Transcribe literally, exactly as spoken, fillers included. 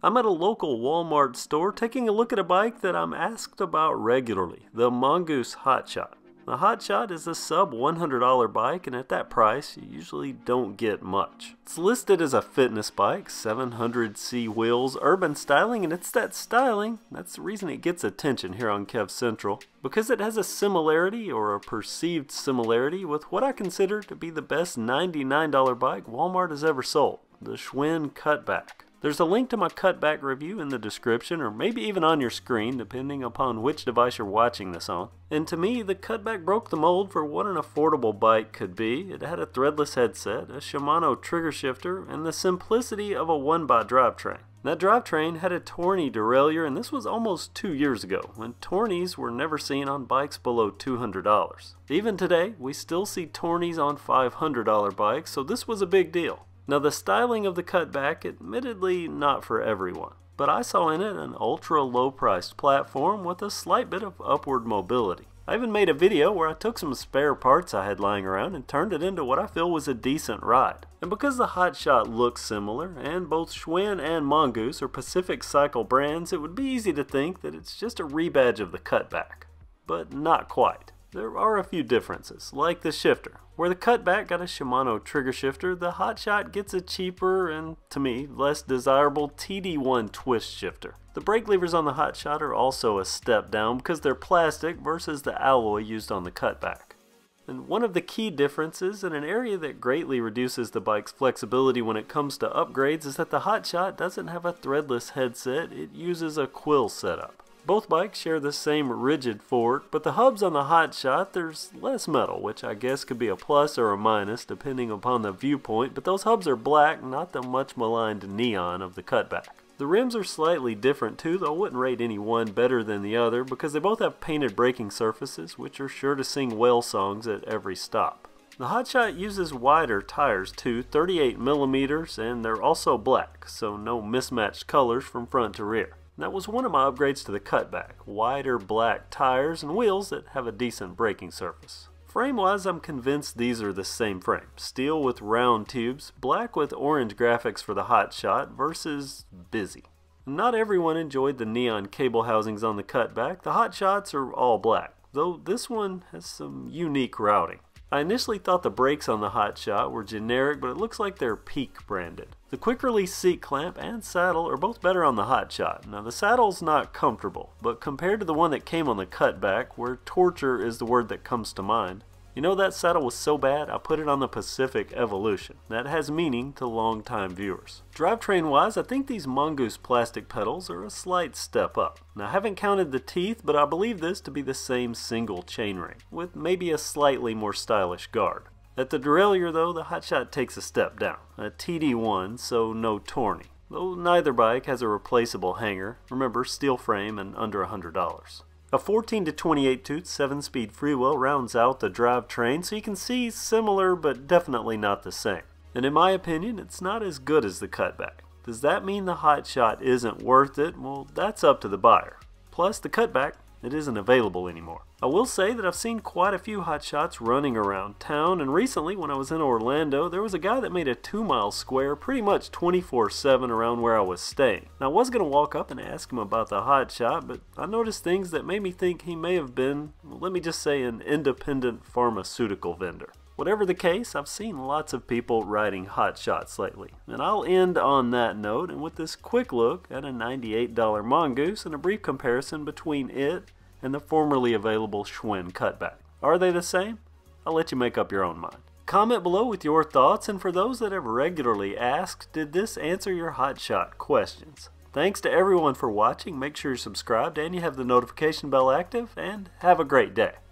I'm at a local Walmart store taking a look at a bike that I'm asked about regularly, the Mongoose Hotshot. The Hotshot is a sub one hundred dollar bike, and at that price you usually don't get much. It's listed as a fitness bike, seven hundred C wheels, urban styling, and it's that styling that's the reason it gets attention here on KevCentral, because it has a similarity or a perceived similarity with what I consider to be the best ninety-nine dollar bike Walmart has ever sold, the Schwinn Cutback. There's a link to my cutback review in the description, or maybe even on your screen, depending upon which device you're watching this on. And to me, the cutback broke the mold for what an affordable bike could be. It had a threadless headset, a Shimano trigger shifter, and the simplicity of a one-by drivetrain. That drivetrain had a tourney derailleur, and this was almost two years ago, when tourneys were never seen on bikes below two hundred dollars. Even today, we still see tourneys on five hundred dollar bikes, so this was a big deal. Now, the styling of the cutback, admittedly not for everyone, but I saw in it an ultra low priced platform with a slight bit of upward mobility. I even made a video where I took some spare parts I had lying around and turned it into what I feel was a decent ride. And because the Hotshot looks similar, and both Schwinn and Mongoose are Pacific Cycle brands, it would be easy to think that it's just a rebadge of the cutback. But not quite. There are a few differences, like the shifter. Where the cutback got a Shimano trigger shifter, the Hotshot gets a cheaper and, to me, less desirable T D one twist shifter. The brake levers on the Hotshot are also a step down because they're plastic versus the alloy used on the cutback. And one of the key differences, in an area that greatly reduces the bike's flexibility when it comes to upgrades, is that the Hotshot doesn't have a threadless headset, it uses a quill setup. Both bikes share the same rigid fork, but the hubs on the Hotshot, there's less metal, which I guess could be a plus or a minus depending upon the viewpoint, but those hubs are black, not the much maligned neon of the cutback. The rims are slightly different too, though I wouldn't rate any one better than the other because they both have painted braking surfaces, which are sure to sing whale songs at every stop. The Hotshot uses wider tires too, thirty-eight millimeters, and they're also black, so no mismatched colors from front to rear. That was one of my upgrades to the cutback, wider black tires and wheels that have a decent braking surface. Frame-wise, I'm convinced these are the same frame. Steel with round tubes, black with orange graphics for the Hotshot versus busy. Not everyone enjoyed the neon cable housings on the cutback. The Hotshots are all black, though this one has some unique routing. I initially thought the brakes on the Hotshot were generic, but it looks like they're Peak branded. The quick release seat clamp and saddle are both better on the Hotshot. Now the saddle's not comfortable, but compared to the one that came on the cutback, where torture is the word that comes to mind, you know that saddle was so bad I put it on the Pacific Evolution. That has meaning to long-time viewers. Drivetrain wise, I think these Mongoose plastic pedals are a slight step up. Now I haven't counted the teeth, but I believe this to be the same single chainring, with maybe a slightly more stylish guard. At the derailleur though, the Hotshot takes a step down, a T D one, so no tourney. Though neither bike has a replaceable hanger, remember steel frame and under one hundred dollars. A fourteen to twenty-eight tooth seven speed freewheel rounds out the drivetrain, so you can see similar but definitely not the same. And in my opinion, it's not as good as the cutback. Does that mean the Hotshot isn't worth it? Well, that's up to the buyer. Plus, the cutback, it isn't available anymore. I will say that I've seen quite a few Hotshots running around town, and recently when I was in Orlando, there was a guy that made a two mile square pretty much twenty-four seven around where I was staying. Now I was going to walk up and ask him about the Hotshot, but I noticed things that made me think he may have been, well, let me just say, an independent pharmaceutical vendor. Whatever the case, I've seen lots of people riding Hotshots lately, and I'll end on that note and with this quick look at a ninety-eight dollar Mongoose and a brief comparison between it and the formerly available Schwinn Cutback. Are they the same? I'll let you make up your own mind. Comment below with your thoughts, and for those that have regularly asked, did this answer your Hotshot questions? Thanks to everyone for watching. Make sure you're subscribed and you have the notification bell active, and have a great day.